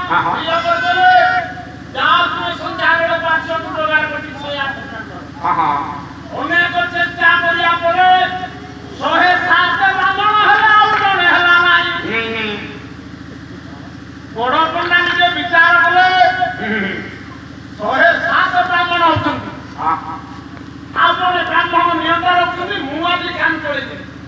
ये करदे जहाँ तुम्हें संध्या बेले 500 टोगार कोटी 108 ओने को चेष्टा करिया पड़े 107 ब्राह्मण हला और जने हला नहीं बड़ पंडा निजे विचार कले 107 ब्राह्मण होछन आपने ब्राह्मण नियंत्रण रखुनी मुआजी काम करे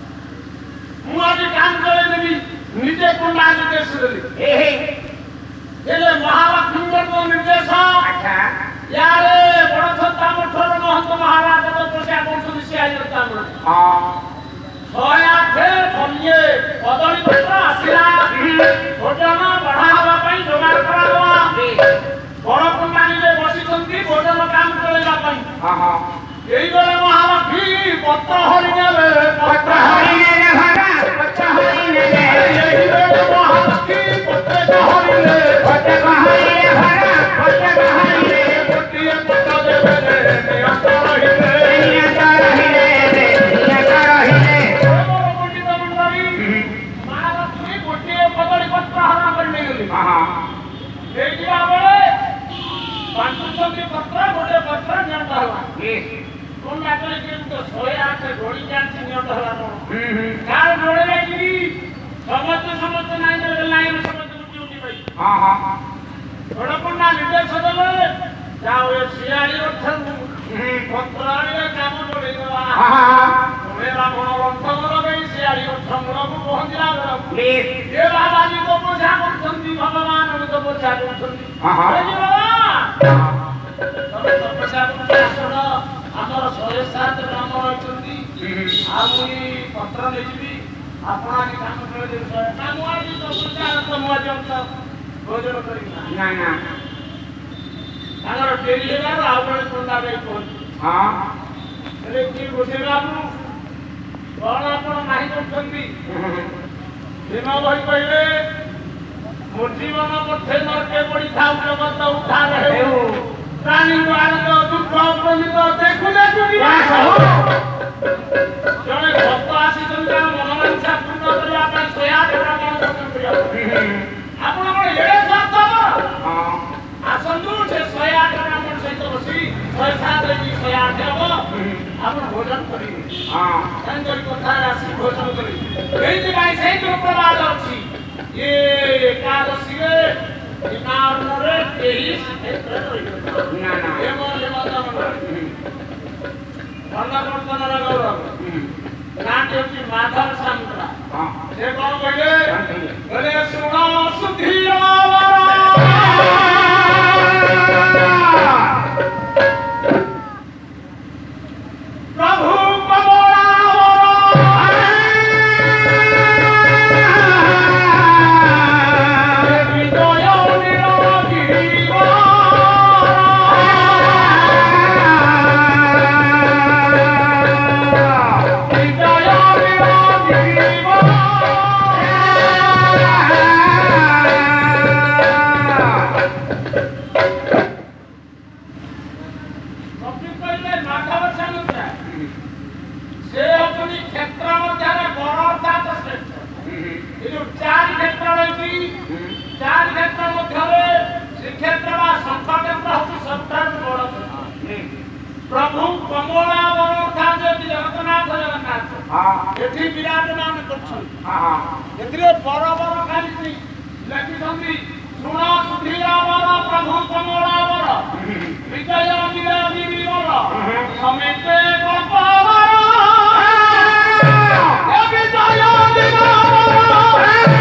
निजे पंडा निर्देश देली एले महालक्ष्मी को निर्देश अच्छा यारे बड़ छत्ता मठर महंत महाराज तो प्रजा कोन से आई रहता हां 108 फलिए कदली पत्र आसिला भोजन बढ़ावा पई जोगाड़ करावा बड़ पंडा निजे बसी छंती भोजन काम करेला पई हां हां एई बेले महालक्ष्मी पत्र हरिने भागा पत्र हरिने एई बेले महालक्ष्मी पत्र हरिने भागा गोटिए पत्र देबे नियत रहिले पंडित मंडली महालक्ष्मी गोटिए कदली पत्र हरा करने गेली हां देखिया बेले पांचुचंदी पत्र गोटे पत्र नियत हला कोन नाटले के तो 108 गोली जानछि नियत हला कार जोड़े लागी समस्त नाही देले लाइन समस्त उठी भाई हां हां बड़ पंडा निर्देश देले जाओ ए सियाड़ी रथन पत्राणी काम जोड़े देवा हां मेरा बड़ रथन गई सियाड़ी रथन को पहुंचला ए बाबाजी को पूजा करछंती भगवान को पूजा करछंती हां हां तबे तपस्या करछन हमर 107 ब्राह्मण अछंती आमुई पत्र लेजिबी आपना के काम करे दे कामुआजी तो पूजा तो मुआजी तो भोजन करी ना ना अगर डेरी हेला आपण कोंडा बे कोन हां अरे की बुझे बाबू कोन आपण नाही करछंती सीमा भाई कहले मोर जीवन पथे नरके पड़ी थाउ जगत उठा रहे हो प्राणी को आनंद दुख प्रमित देखु दुनिया जने भक्त आसी जंता मनोवांछा पूर्ण करिया पई 108 ब्राह्मण भोजन करिया आपण को एडे स्वार्थ हां आसंदु से 108 ब्राह्मण सहित बसी 107 रे 108 हो आपण भोजन करी हां संजोरी कथा आसी भोजन करी एई भाई सही तो प्रवाद अछि ये एकादशी रे इनार रे 23 क्षेत्र ना ना ये मोर माता मन भला वर्तन गौरव नाट्य की माधव सामंतरा हां से कौन कहले बोले सुनो सुधीरावरा प्रभु प्रभु कमला बरथा जे जगन्नाथ एठी विराजमान करछन एथिरे बर बर खाली लकी संगी सुना सुधीरा बर प्रभु कमला बर विजय विराजी बर समेते कपावर ए विजय विराजी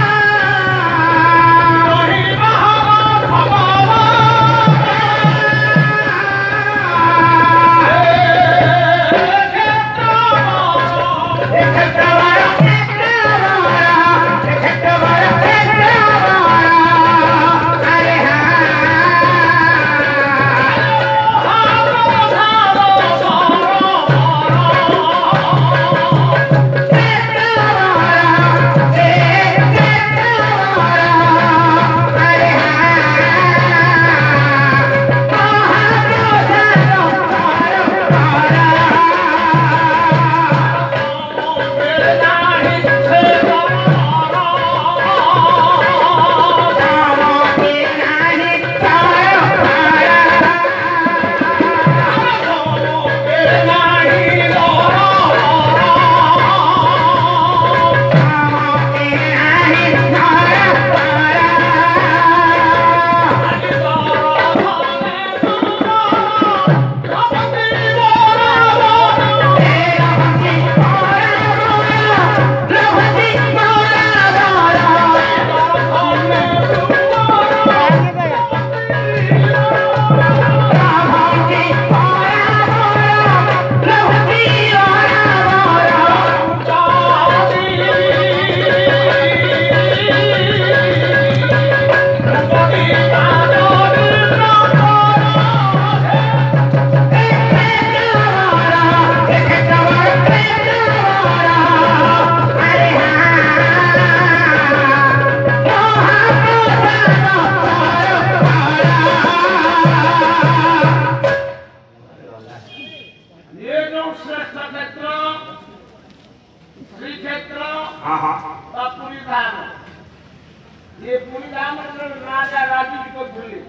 ये पुणी नाम राजा राजू को भूले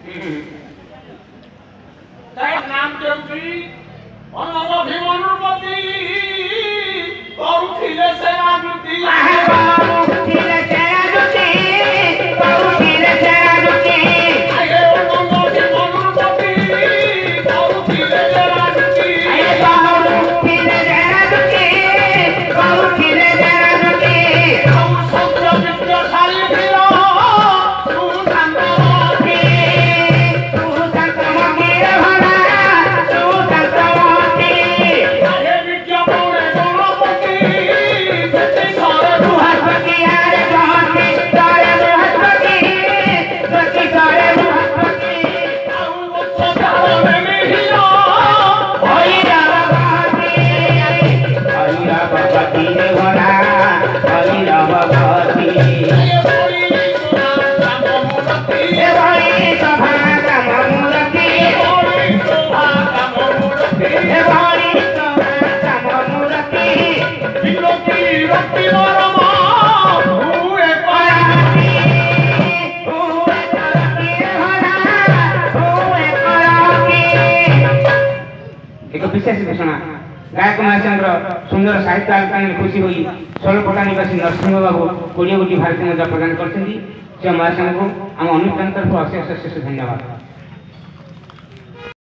तार नाम देउची अनभिमनुपति करुथिले से राजुती करुथिले से राजुती करुथिले से राजुती आये अनभिमनुपति करुथिले से राजुती आये करुथिले से राजुती करुथिले से राजुती हम सत्य विद्याशाली धीरा विशेष घोषणा गायक महाचंद्र सुंदर साहित्य आलोचना खुशी हुई सोलपटा निवासी नरसिंह बाबू 20 कोटी भारतीय मुद्रा प्रदान करते महाचंद्र को आम अनुष्ठान तरफ अशेष अशेष धन्यवाद।